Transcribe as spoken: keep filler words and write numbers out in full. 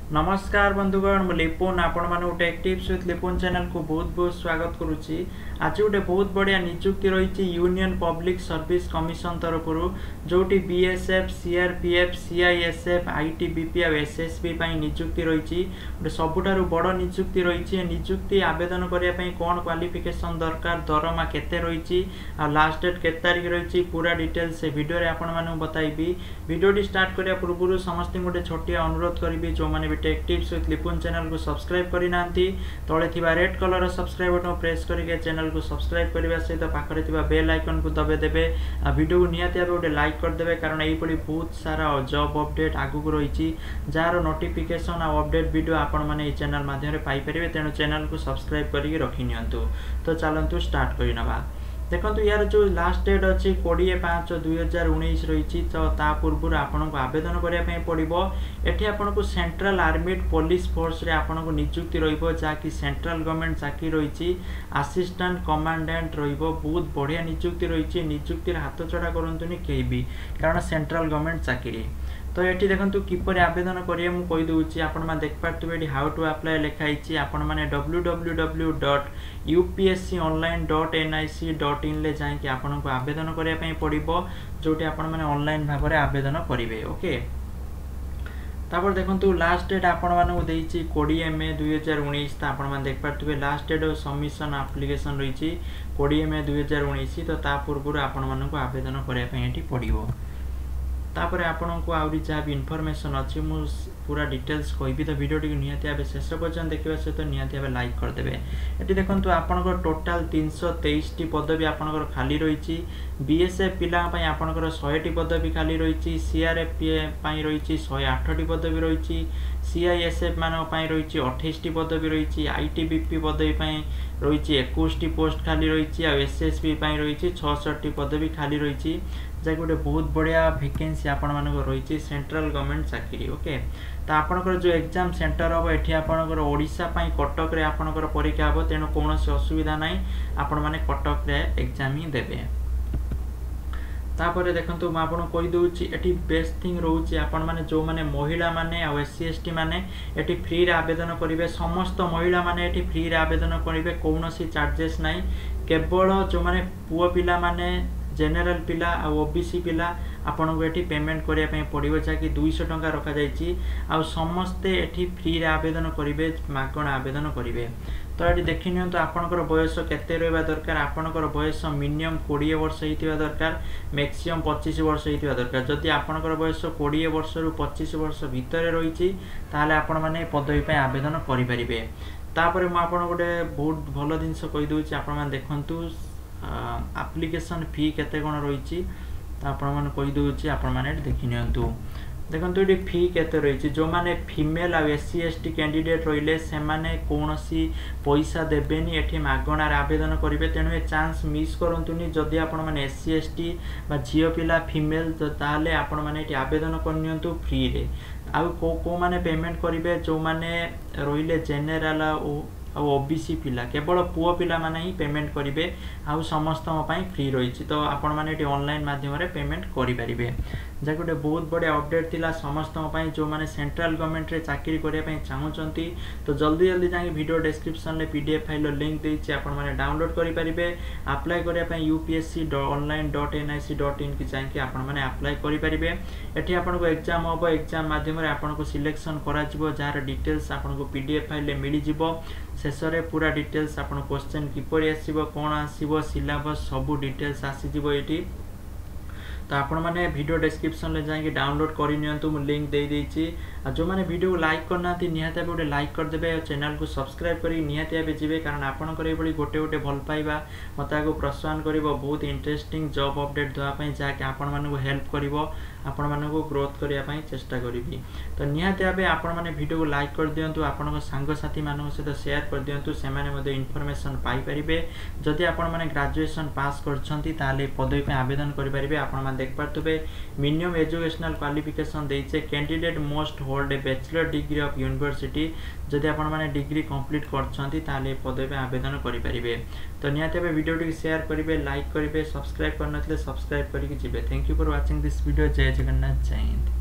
नमस्कार बंधुगण मु लिपुन आपण माने tech tips with Lipun channel को बहुत बहुत स्वागत करुच्ची। आज गोटे बहुत बढ़िया नियुक्ति रही यूनियन पब्लिक सर्विस कमिशन तरफ जोटी बीएसएफ सीआरपीएफ सीआईएसएफ आईटीबीपी और एसएसबी नियुक्ति रही गोटे सबुठारु बड़ नियुक्ति रही। नियुक्ति आवेदन करने कौन क्वालिफिकेशन दरकार दरमा केते रही लास्ट डेट केते तारिख रही पूरा डिटेल से वीडियो रे आपण माने बताइबी। वीडियो स्टार्ट करिया पूर्व समस्त गोटे छोटिया अनुरोध करी जो मैंने tech tips with Lipun channel को सब्सक्राइब करना तले थिबा red colour subscribe button press करके चैनल को सब्सक्राइब करने सहित पाखरे थिबा बेल आइकन को दबे देबे वीडियो को निहाती भाव गोटे लाइक करदे कारण यही बहुत सारा जॉब अपडेट आगु रही जार नोटिफिकेशन आ अपडेट वीडियो आपण माने चैनल माध्यम पाई परिबे तेणु चैनल को सब्सक्राइब करके रखि नियंतु। तो चलतु स्टार्ट करनबा। देखो यार जो लास्ट डेट अच्छी कोड़े पाँच दुई हजार उन्नीस रही तो ता पूर्व आपन को आवेदन करने पड़ो। एटी आपन को सेंट्रल आर्मीड पुलिस फोर्स रे आपन को नियुक्ति रहिबो जाकि सेंट्रल गवर्नमेंट चाकरी रही असिस्टेंट कमांडेंट रहिबो। बहुत बढ़िया नियुक्ति रही। नियुक्ति हाथ चढ़ा करंतुनी केही भी कारण सेंट्रल गवर्नमेंट चाकरी। तो ये देखो किपर आवेदन करेंगे मुझे कहीदे आपण मैंने देखिए हाउ टू अप्लाई लिखाई आपण मैंने W W W dot UPSC online dot NIC dot in ले जाकि आपन को आवेदन करने पड़ो जोटी आपण मैंने ऑनलाइन भाव में आवेदन करेंगे। ओके तापर देखो लास्ट डेट आपण मानक देती कोड़े मे दुई हजार उन्नीस। तो आप देख पारे लास्ट डेट सबमिशन एप्लिकेशन रही कोड़े मे दुई हजार उन्नीस। तो ता पूर्व आपण मानक आवेदन करने पड़ो। तापर आपन को आउरी जहाँ भी इनफॉरमेशन अच्छी मु पूरा डिटेल्स कहबी। तो वीडियो टी निहाती भाव शेष पर्यटन देखा सहित निहाती भाव लाइक करदे। ये देखो आपंकर टोटाल तीन सौ तेईस टी पदवी आपंकर खाली रही। बीएसएफ पिला आपंकर सौ टी पदवी खाली रही। सीआरएफ रही सौ आठ टी पदवी रही। सीआईएसएफ मान रही अठाईस टी पदवी रही। आईटीबीपी पदवी रही इक्कीस टी पोस्ट खाली रही। एसएसबी रही छठ टी पदवी खाली रही जैक गोटे बहुत बढ़िया वैकेंसी आपण मानक रही सेंट्रल गवर्नमेंट चाकरी। ओके तो आपनकर जो एग्जाम सेंटर हम ये आपनकर ओडिशा पई कटक रे आपनकर परीक्षा हम तेणु कौन असुविधा नहीं आपण माने कटक रे एग्जाम ही देबे। तापर देखो मुझे आपको कहीदे ये बेस्ट थिंग रोचे आपण मैंने जो मैंने महिला माने आ एस सी एस टी मैंने ये फ्री रे आवेदन करेंगे। समस्त महिला माने ये फ्री रे आवेदन करेंगे कौन चार्जेस नहीं। केवल जो मैंने पुओ पिला माने जेनेरल पिला आ ओबीसी पिला आपन को एठी पेमेंट करने पड़ो जहाँकि दुईश टंका रखा जाइए। आ समस्ते एठी फ्री रे आवेदन करेंगे मागणा आवेदन करेंगे। तो ये देखी नि तो आपनकर बयस केते रहा दरकार। आपनकर बयस मिनिमम कोड़े वर्ष होता दरकार मैक्सिमम पच्चीस वर्ष होता दरकार। जदि आपनकर बयस कोड़े वर्ष रु पच्चीस वर्ष भितर रही ताले आपण माने पदवी पे आवेदन करेंगे। तापर मुझे आपन गोटे बहुत भल जिनस कहीदे आपण मैंने देखु एप्लिकेशन फी केते कोन रही आपण मैंने कहीदे आपण मैंने देखी नियंतु। देखो ये फी केते रही जो मैंने फीमेल आ S C S T candidate रहिले से माने कौन सी पैसा देबेनी एठी मागणार आवेदन करेंगे। तेणु ए चांस मिस करंतुनी जदि आपण माने एस सी एस टी बा झियो पिला फीमेल तो ताले आपण माने एठी आवेदन करनियंतु फ्री रे। आउ को को माने पेमेंट करेंगे जो माने रहिले जेनेरल आ ओबीसी पिला केवल पुओ पिला माने ही पेमेंट करेंगे आउ समस्त फ्री रही। तो आपण माने ऑनलाइन माध्यम रे पेमेंट करि परिबे। जहाँ गोटे बहुत बढ़िया अपडेट थिला समस्त जो मैंने सेंट्रल गवर्नमेंट रे चाकरी करने चाहूँगी। तो जल्दी जल्दी जाकि वीडियो डिस्क्रिप्शन में पीडीएफ फाइल लिंक देती आपण माने डाउनलोड करेंगे। अप्लाई करने UPSC online dot NIC dot in की जाकि आपण माने अप्लाई करेंगे। एठी आपन को एग्जाम हम एग्जाम माध्यम आपन को सिलेक्शन करा जार डिटेल्स आपन को पीडीएफ फाइल मिल जाव। शेष में पूरा डिटेल्स आपन क्वेश्चन किपर आसो कौन आसो सिलेबस सबू डिटेल्स आसीज ये। तो आपण मैंने वीडियो डिस्क्रिप्शन में जाकि डाउनलोड कर लिंक दे देती। जो मैंने वीडियो को लाइक करना निहाती गोटे लाइक करदे और चैनल को सब्सक्राइब कर निहाती जी कारण आपंकर ये गोटे गोटे भल पाइबा मत आगे प्रोत्साहन कर बहुत इंटरेस्टिंग जॉब अपडेट देवाई जहाँकि आपण मानक हेल्प कर आपण मानक ग्रोथ करने चेष्टा करी। तो निहाती भाव आपण मैंने वीडियो को लाइक कर दिंतु आपण सांगसाथी मान सहित शेयर कर दिंतु से इनफॉरमेशन पाई परिबे। जदि आपण माने ग्रेजुएशन पास करछंती ताले पदवी पे आवेदन करि परिबे। आपण देख पारे मिनिमम एजुकेशनल क्वालिफिकेशन देइछे candidate most hold a bachelor degree of university. जदि आपण माने डिग्री कंप्लीट करछंती ताले पदवी पे आवेदन करि परिबे। तो निहाती भाव वीडियो टी शेयर करिवे लाइक करिवे सब्सक्राइब करनथले सब्सक्राइब करिके जिवे। Thank you for watching this video. जय जगन्नाथ जय हिंद।